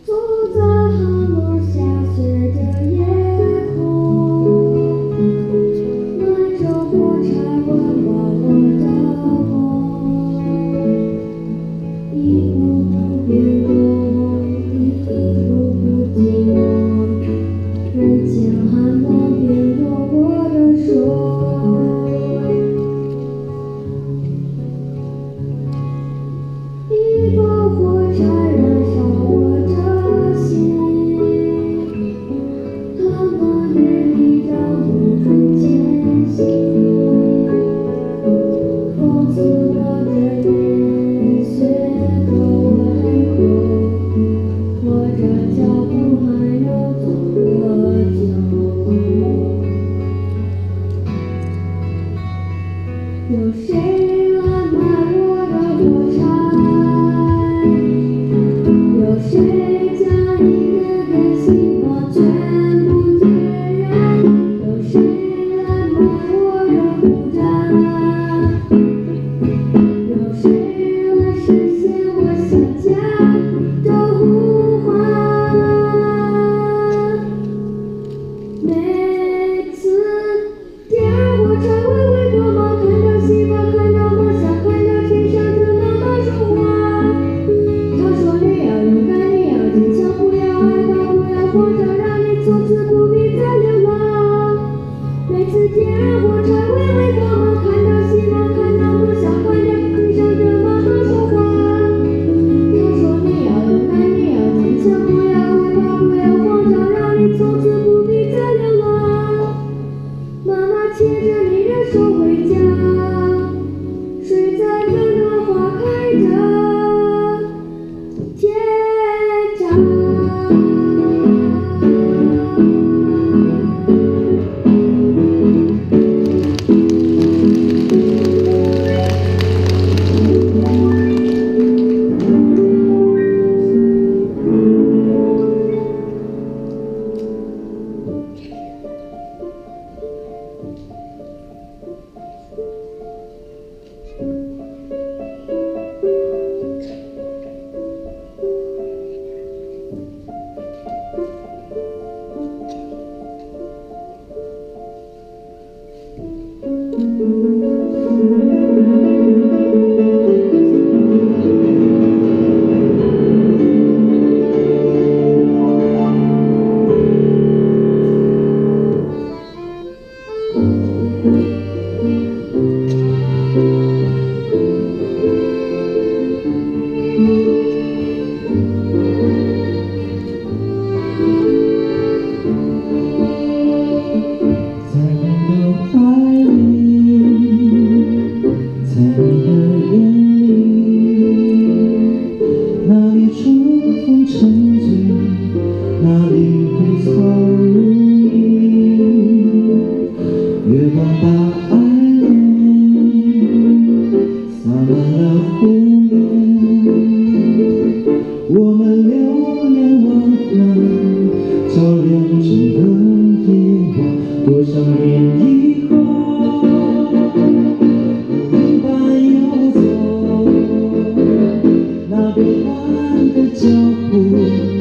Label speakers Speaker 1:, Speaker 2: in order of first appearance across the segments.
Speaker 1: 在寒落下，随着夜空，暖着火柴，温暖我的梦。一步步变动，一步步寂寞，人间寒冷变动我的手。一把火柴燃烧我的心，冷冷夜里挡不住前行。风刺我的脸，雪透我的口，拖着脚步还能走多久？有谁来买我的火柴？有谁将一根根希望全部点燃？有谁来买我的孤单？有谁来实现我想家的呼唤？每次点燃火柴，微微光芒，看到希望，看到梦想，看到天上的妈妈说话。她说你要勇敢，你要坚强，不要害怕，不要慌张，让你从此不必再流浪。每次点燃火柴，微微光芒，看到希望，看到梦想，看到天上的妈妈说话。她说你要勇敢，你要坚强，不要害怕，不要慌张，让你从此不必再流浪。妈妈牵着你的手回家，睡在春暖花开的天堂。
Speaker 2: 月光把爱恋洒满了湖面，我们流连忘返，照亮整个夜晚。多少年以后，一般游走，那变慢的脚步。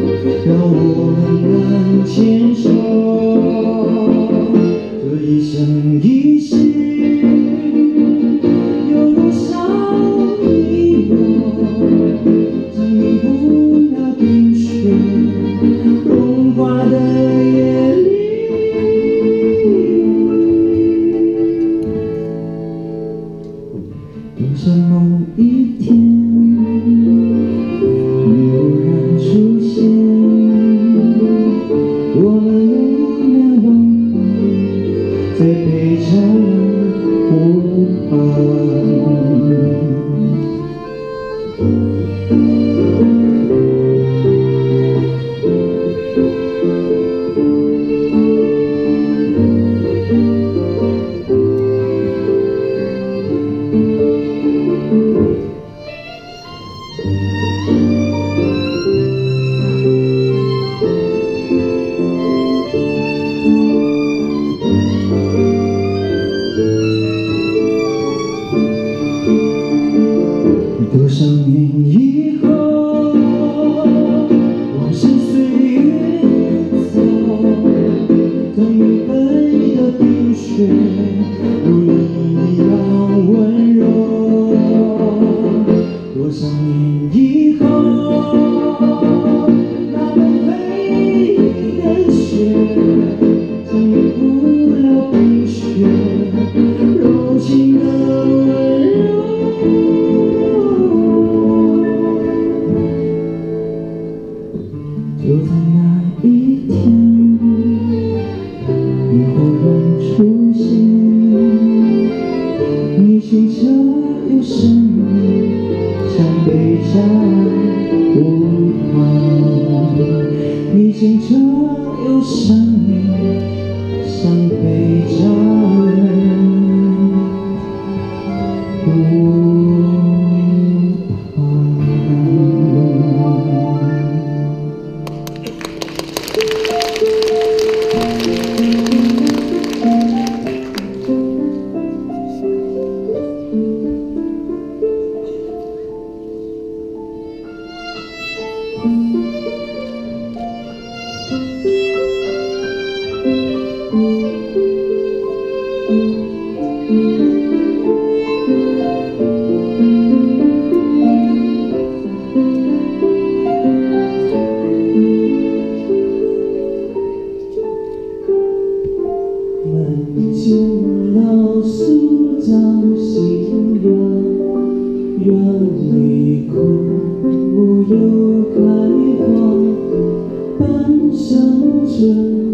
Speaker 2: 就在那一天，你忽然出现，你清澈又神秘，像北站无旁。你清澈又神秘，像北站无旁。门前老树长新芽，园里枯木又开花，半生春。